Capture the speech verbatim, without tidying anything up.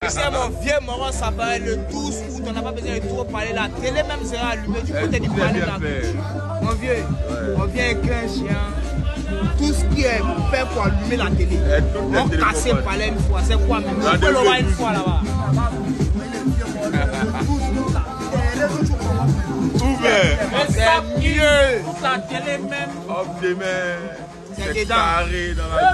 C'est mon vieux moment, ça paraît le douze août, on n'a pas besoin de trop parler. La télé même sera allumée du côté du palais de la culture. Mon vieux, ouais. On vient avec un chien. Tout ce qui est fait pour allumer la télé. On casse le palais une fois, c'est quoi même? On peut le voir une fois là-bas. C'est mieux. Toute la télé même. Hop, demain. C'est carré dans la